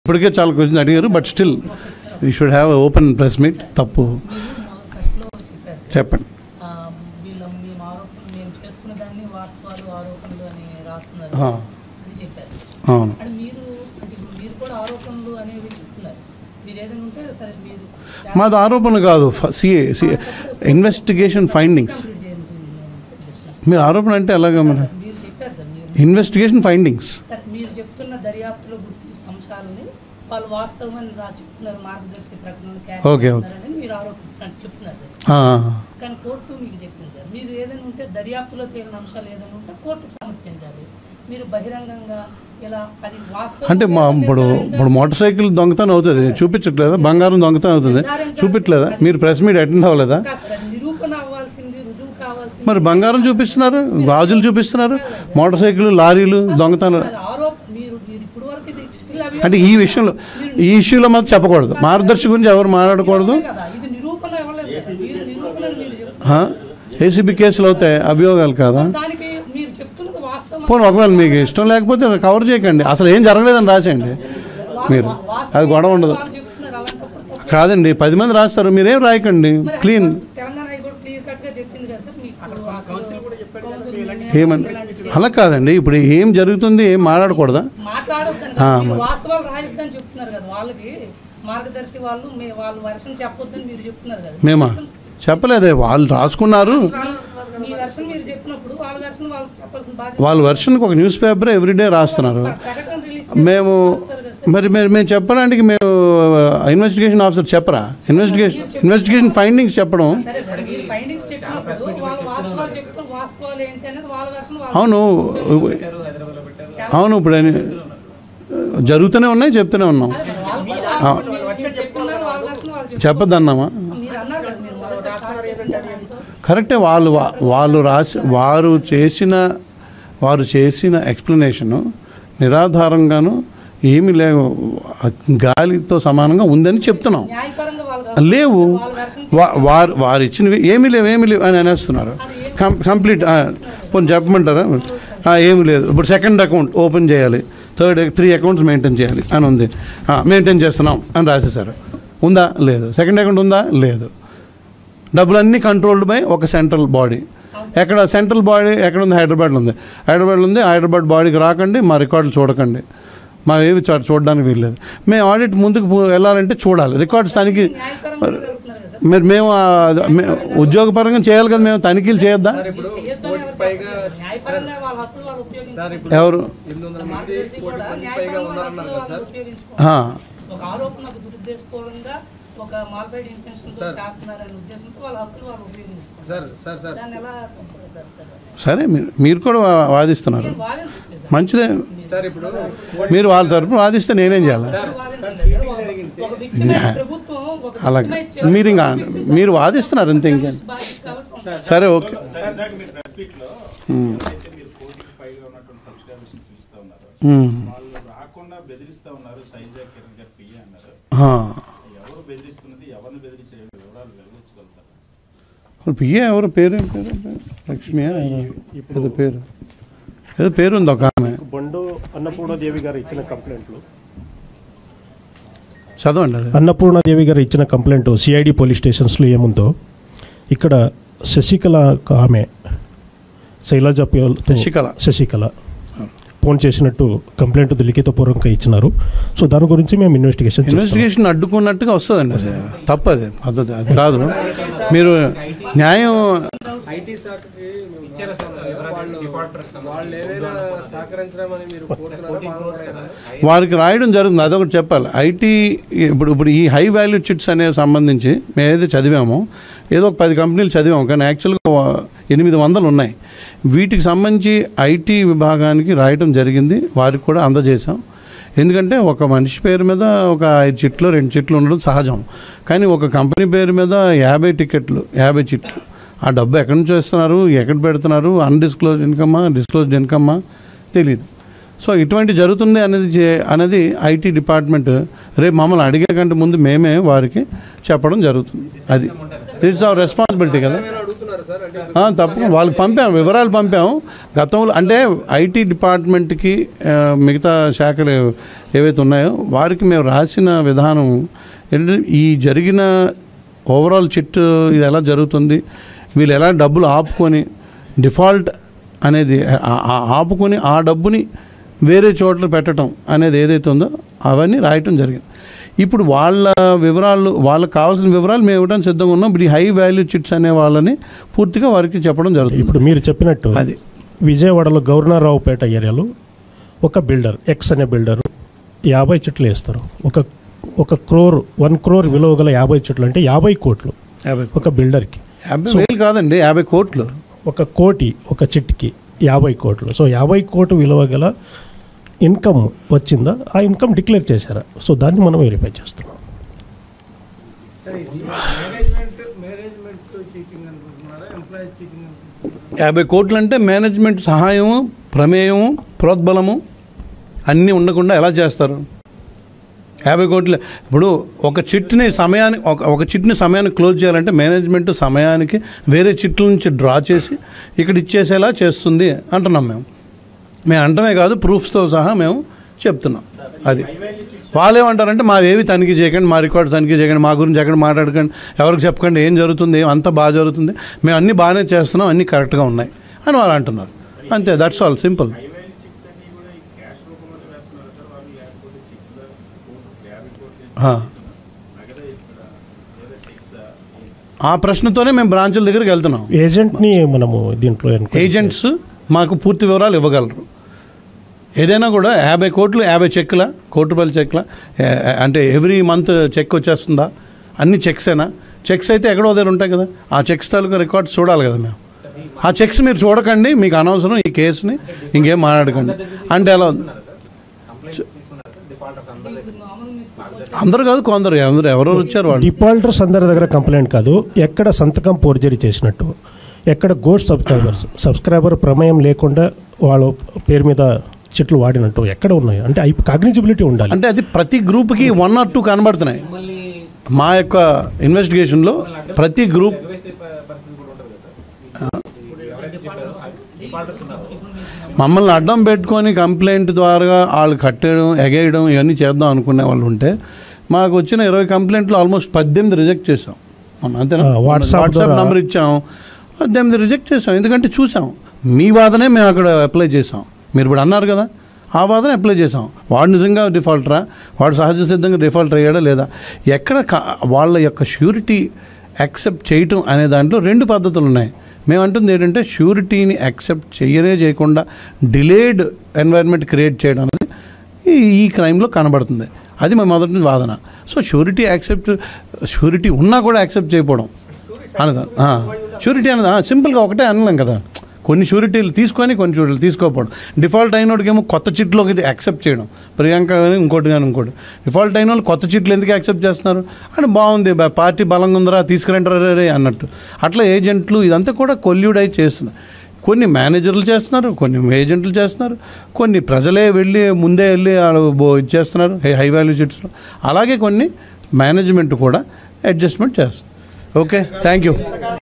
ఇప్పటికే చాలా క్వశ్చన్స్ అడిగారు, but still we should have open press meet. తప్పు చెప్పండి. అవును, మాది ఆరోపణలు కాదు, సిఏ ఇన్వెస్టిగేషన్ ఫైండింగ్స్. మీరు ఆరోపణ అంటే ఎలాగా? మరి ఇన్వెస్టిగేషన్ ఫైండింగ్స్ మీరు చెప్తున్న దర్యాప్తులో అంశాలని వాళ్ళు వాస్తవమని చెప్తున్నారు, మార్గదర్శి ప్రకటన ఓకే మీరు ఆరోపిస్తున్నారు చెప్తున్నారు. కానీ కోర్టు మీకు చెప్పింది సార్, మీరు ఏదైనా ఉంటే దర్యాప్తులో తేలిన అంశాలు ఏదైనా ఉంటే కోర్టుకు సమర్పించాలి. మీరు బహిరంగంగా ఇలా అది వాస్తవం అంటే ఇప్పుడు మోటార్ సైకిల్ దొంగతనం అవుతుంది, చూపించట్లేదా? బంగారం దొంగతనం అవుతుంది, చూపించలేదా? మీరు ప్రెస్ మీట్ అటెండ్ అవ్వలేదా? నిరూపణ అవ్వాల్సింది, రుజువు కావాల్సింది. మరి బంగారం చూపిస్తున్నారు, గాజులు చూపిస్తున్నారు, మోటార్ సైకిల్, లారీలు దొంగతనం. అంటే ఈ విషయంలో, ఈ ఇష్యూలో మాత్రం చెప్పకూడదు, మార్గదర్శి గురించి ఎవరు మాట్లాడకూడదు. ఏసీబీ కేసులు అవుతాయి, అభియోగాలు కాదా? పోనీ ఒకవేళ మీకు ఇష్టం లేకపోతే కవర్ చేయకండి, అసలు ఏం జరగలేదని రాసేయండి. మీరు అది గొడవ ఉండదు కాదండి, 10 మంది రాస్తారు, మీరేం రాయకండి, క్లీన్. ఏమని అలా కాదండి, ఇప్పుడు ఏం జరుగుతుంది ఏం మాట్లాడకూడదా? మేమా చెప్పలేదే, వాళ్ళు రాసుకున్నారు. వాళ్ళ వెర్షన్కి ఒక న్యూస్ పేపర్ ఎవ్రీడే రాస్తున్నారు. మేము మేము చెప్పడానికి మేము ఇన్వెస్టిగేషన్ ఆఫీసర్ చెప్పరా? ఇన్వెస్టిగేషన్ ఫైండింగ్స్ చెప్పడం. అవును అవును, ఇప్పుడు జరుగుతూనే ఉన్నాయి, చెప్తూనే ఉన్నాం. చెప్పద్దన్నామా? కరెక్టే, వారు చేసిన ఎక్స్ప్లెనేషను నిరాధారంగాను ఏమీ లేవు, గాలితో సమానంగా ఉందని చెప్తున్నాం. లేవు, వారు ఇచ్చినవి ఏమీ లేవు అని అనేస్తున్నారు. కంప్లీట్ పోనీ చెప్పమంటారా? ఏమీ లేదు. ఇప్పుడు సెకండ్ అకౌంట్ ఓపెన్ చేయాలి, 3 అకౌంట్స్ మెయింటైన్ చేయాలి అని ఉంది, మెయింటైన్ చేస్తున్నాం అని రాసేసారు. ఉందా? లేదు. సెకండ్ అకౌంట్ ఉందా? లేదు. డబ్బులన్నీ కంట్రోల్డ్ బై ఒక సెంట్రల్ బాడీ. ఎక్కడ సెంట్రల్ బాడీ ఎక్కడ ఉంది? హైదరాబాద్లో ఉంది. హైదరాబాద్ బాడీకి రాకండి, మా రికార్డులు చూడకండి, మా ఏవి చూడడానికి వీల్లేదు. మేము ఆడిట్ ముందుకు వెళ్ళాలంటే చూడాలి, రికార్డ్స్ తనిఖీ. మరి మేము ఉద్యోగపరంగా చేయాలి కదా, మేము తనిఖీలు చేయొద్దా? ఎవరు? సరే, మీరు కూడా వాదిస్తున్నారు, మంచిదే. మీరు వాళ్ళ తరఫున వాదిస్తే నేనేం చేయాలి? అలాగే మీరు వాదిస్తున్నారు అంతే, ఇంకేం. సరే, ఓకే. పిఏ ఎవరు? పేరేం పేరు? లక్ష్మి ఏదో పేరు ఉంది ఒక ఆమె. బొండు అన్నపూర్ణదేవి గారు ఇచ్చిన కంప్లైంట్లు చదవండి. అది అన్నపూర్ణదేవి గారు ఇచ్చిన కంప్లైంట్ CID పోలీస్ స్టేషన్స్లో ఏముందో, ఇక్కడ శశికళ ఆమె శశికళ ఫోన్ చేసినట్టు కంప్లైంట్ లిఖితపూర్వకంగా ఇచ్చినారు. సో దాని గురించి మేము ఇన్వెస్టిగేషన్ అడ్డుకున్నట్టుగా వస్తుందండి. అది తప్పది, పద్ధతి అది కాదు. మీరు న్యాయం వారికి రాయడం జరుగుతుంది, అదొకటి చెప్పాలి. ఇప్పుడు ఈ హై వాల్యూ చిట్స్ అనేవి సంబంధించి మేము ఏదైతే చదివామో, ఏదో ఒక 10 కంపెనీలు చదివాము, కానీ యాక్చువల్గా 800 ఉన్నాయి. వీటికి సంబంధించి IT విభాగానికి రాయటం జరిగింది, వారికి కూడా అందజేసాం. ఎందుకంటే ఒక మనిషి పేరు మీద ఒక 5 చిట్లు 2 చిట్లు ఉండడం సహజం, కానీ ఒక కంపెనీ పేరు మీద 50 టికెట్లు 50 చిట్లు, ఆ డబ్బు ఎక్కడి నుంచి వస్తున్నారు, ఎక్కడ పెడుతున్నారు, అన్డిస్క్లోజ్డ్ ఇన్కమ్మా తెలియదు. సో ఇటువంటి జరుగుతుంది అనేది IT డిపార్ట్మెంట్ రేపు మమ్మల్ని అడిగే కంటే ముందు మేమే వారికి చెప్పడం జరుగుతుంది. అది ఇట్స్ అవర్ రెస్పాన్సిబిలిటీ కదా. తప్పకుండా వాళ్ళకి పంపాము, వివరాలు పంపాము. గతంలో అంటే ఐటీ డిపార్ట్మెంట్కి మిగతా శాఖలు ఏవైతే ఉన్నాయో వారికి మేము రాసిన విధానం ఏంటంటే ఈ జరిగిన ఓవరాల్ చిట్ ఇది ఎలా జరుగుతుంది, వీళ్ళు ఎలా డబ్బులు ఆపుకొని డిఫాల్ట్ అనేది ఆపుకొని ఆ డబ్బుని వేరే చోట్ల పెట్టడం అనేది ఏదైతే ఉందో అవన్నీ రాయటం జరిగింది. ఇప్పుడు వాళ్ళ వివరాలు, వాళ్ళకి కావాల్సిన వివరాలు మేము ఇవ్వడానికి సిద్ధంగా ఉన్నాం. ఇప్పుడు ఈ హై వాల్యూ చిట్స్ అనే వాళ్ళని పూర్తిగా వారికి చెప్పడం జరుగుతుంది. ఇప్పుడు మీరు చెప్పినట్టు అది విజయవాడలో గవర్నర్రావుపేట ఏరియాలో ఒక బిల్డర్ ఎక్స్ అనే బిల్డరు 50 చిట్లు వేస్తారు. ఒక క్రోర్ 1 crore విలువ గల 50 చిట్లు అంటే 50 కోట్లు ఒక బిల్డర్కి. 50,000 కాదండి, 50 కోట్లు. 1 కోటి ఒక చిట్కి 50 కోట్లు. సో 50 కోట్లు విలువ గల ఇన్కమ్ వచ్చిందా, ఆ ఇన్కమ్ డిక్లేర్ చేశారా? సో దాన్ని మనం వెరిఫై చేస్తున్నాం. 50 కోట్లు అంటే మేనేజ్మెంట్ సహాయము, ప్రమేయము, ప్రోద్బలము అన్నీ ఉండకుండా ఎలా చేస్తారు? 50 కోట్లు. ఇప్పుడు ఒక చిట్ని సమయానికి క్లోజ్ చేయాలంటే మేనేజ్మెంట్ సమయానికి వేరే చిట్ల నుంచి డ్రా చేసి ఇక్కడ ఇచ్చేసేలా చేస్తుంది అంటున్నాం. మేము అంటమే కాదు, ప్రూఫ్స్తో సహా మేము చెప్తున్నాం. అది వాళ్ళేమంటారంటే మావేవి తనిఖీ చేయకండి, మా రికార్డు తనిఖీ చేయకండి, మా గురించి ఎక్కడ మాట్లాడకండి, ఎవరికి చెప్పకండి, ఏం జరుగుతుంది, అంతా బాగా జరుగుతుంది, మేము అన్నీ బాగానే చేస్తున్నాం, అన్నీ కరెక్ట్గా ఉన్నాయి అని వాళ్ళు అంటున్నారు. అంతే, దట్స్ ఆల్, సింపుల్. ఆ ప్రశ్నతోనే మేము బ్రాంచుల దగ్గరికి వెళ్తున్నాం. ఏజెంట్ని మనము దీంట్లో ఏజెంట్స్ మాకు పూర్తి వివరాలు ఇవ్వగలరు. ఏదైనా కూడా 50 కోట్లు 50 చెక్కుల, ₹1 చెక్కుల అంటే ఎవ్రీ మంత్ చెక్ వచ్చేస్తుందా? అన్ని చెక్సేనా? చెక్స్ అయితే ఎక్కడో దగ్గర ఉంటాయి కదా, ఆ చెక్స్ తాలూకా రికార్డ్స్ చూడాలి కదా మేము. ఆ చెక్స్ మీరు చూడకండి, మీకు అనవసరం ఈ కేసుని, ఇంకేం మాట్లాడకండి అంటే ఎలా ఉంది? అందరూ కాదు, కొందరు ఎవరో వచ్చారు. వాళ్ళు డిఫాల్టర్స్ అందరి దగ్గర కంప్లైంట్ కాదు, ఎక్కడ సంతకం ఫోర్జరీ చేసినట్టు, ఎక్కడ గోస్ట్ సబ్స్క్రైబర్ ప్రమేయం లేకుండా వాళ్ళ పేరు మీద చిట్లు వాడినట్టు ఎక్కడ ఉన్నాయి అంటే కాగ్నిజిబిలిటీ ఉండాలి. అంటే అది ప్రతి గ్రూప్కి 1 or 2 కనబడుతున్నాయి. మా యొక్క ఇన్వెస్టిగేషన్లో ప్రతి గ్రూప్ మమ్మల్ని అడ్డం పెట్టుకొని కంప్లైంట్ ద్వారా వాళ్ళు కట్టేయడం, ఎగేయడం ఇవన్నీ చేద్దాం అనుకునే వాళ్ళు ఉంటే మాకు వచ్చిన 20 కంప్లైంట్లు ఆల్మోస్ట్ 18 రిజెక్ట్ చేసాం. అంతేనా? వాట్సాప్ నెంబర్ ఇచ్చాం, 18 రిజెక్ట్ చేసాం. ఎందుకంటే చూసాం మీ వాదనే మేము అక్కడ అప్లై చేసాం. మీరు ఇప్పుడు అన్నారు కదా, ఆ వాదన అప్లై చేసాం. వాడు నిజంగా డిఫాల్టరా, వాడు సహజ సిద్ధంగా డిఫాల్టర్ అయ్యాడా లేదా, ఎక్కడ వాళ్ళ యొక్క ష్యూరిటీ యాక్సెప్ట్ చేయటం అనే దాంట్లో 2 పద్ధతులు ఉన్నాయి. మేము అంటుంది ఏంటంటే షూరిటీని యాక్సెప్ట్ చేయకుండా డిలేడ్ ఎన్వైర్న్మెంట్ క్రియేట్ చేయడం అనేది ఈ క్రైమ్లో కనబడుతుంది. అది మా మొదటి వాదన. సో షూరిటీ ఉన్నా కూడా యాక్సెప్ట్ చేయకపోవడం అనదా? షూరిటీ అనేది సింపుల్గా ఒకటే అనలేం కదా. కొన్ని షూరిటీలు తీసుకొని కొన్ని షూరిటీలు తీసుకోకపోవడం. డిఫాల్ట్ అయినోడికేమో కొత్త చిట్లోకి యాక్సెప్ట్ చేయడం, ప్రియాంక కానీ ఇంకోటి డిఫాల్ట్ అయిన వాళ్ళు కొత్త చిట్లు ఎందుకు యాక్సెప్ట్ చేస్తున్నారు అని, బాగుంది పార్టీ బలంగా ఉందరా తీసుకురంటారే అన్నట్టు. అట్లా ఏజెంట్లు ఇదంతా కూడా కొల్యూడై చేస్తున్నారు. కొన్ని మేనేజర్లు చేస్తున్నారు, కొన్ని ఏజెంట్లు చేస్తున్నారు, కొన్ని ప్రజలే ముందే వెళ్ళి ఇచ్చేస్తున్నారు హై వాల్యూ చిట్స్. అలాగే కొన్ని మేనేజ్మెంట్ కూడా అడ్జస్ట్మెంట్ చేస్తుంది. Okay, thank you.